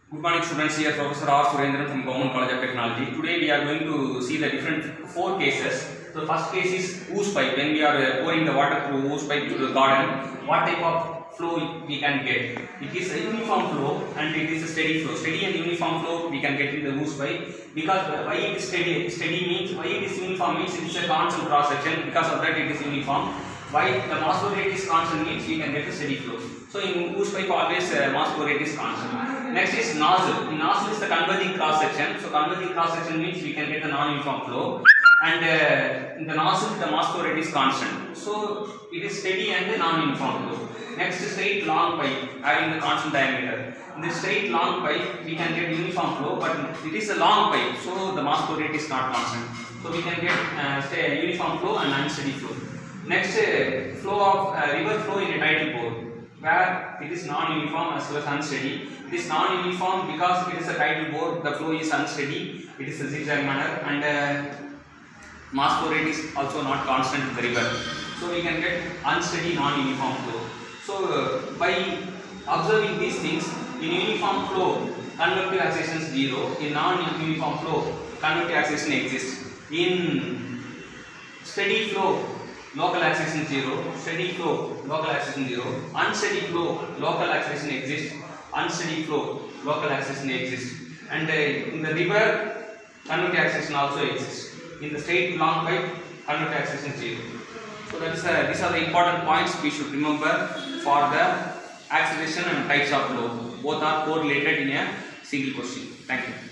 Good morning students, here Professor R. Surendran from Government College of Technology. Today we are going to see the different 4 cases. So the first case is hose pipe. When we are pouring the water through hose pipe to the garden, what type of flow we can get? It is a uniform flow and it is a steady flow. Steady and uniform flow we can get in the hose pipe, because why it is steady? Steady means, why it is uniform means it is a constant cross section, because of that it is uniform. Why the mass flow rate is constant means we can get a steady flow. So in hose pipe always mass flow rate is constant. Next is nozzle. In nozzle is the converging cross section. So converging cross section means we can get a non-uniform flow, and in the nozzle the mass flow rate is constant. So it is steady and non-uniform flow. Next is straight long pipe having the constant diameter. In this straight long pipe we can get uniform flow, but it is a long pipe, so the mass flow rate is not constant. So we can get uniform flow and unsteady flow. Next, flow of river flow in a tidal bore, where it is non-uniform as well as unsteady. It is non-uniform because it is a tidal bore, the flow is unsteady, it is a zigzag manner, and mass flow rate is also not constant in the river. So we can get unsteady non-uniform flow. So by observing these things, in uniform flow, convective acceleration is 0. In non-uniform flow, convective acceleration exists. In steady flow, local acceleration 0, steady flow, local acceleration 0, unsteady flow, local acceleration exists, unsteady flow, local acceleration exists, and in the river, convective acceleration also exists. In the straight long pipe, convective acceleration 0. So that is these are the important points we should remember for the acceleration and types of flow. Both are correlated in a single question. Thank you.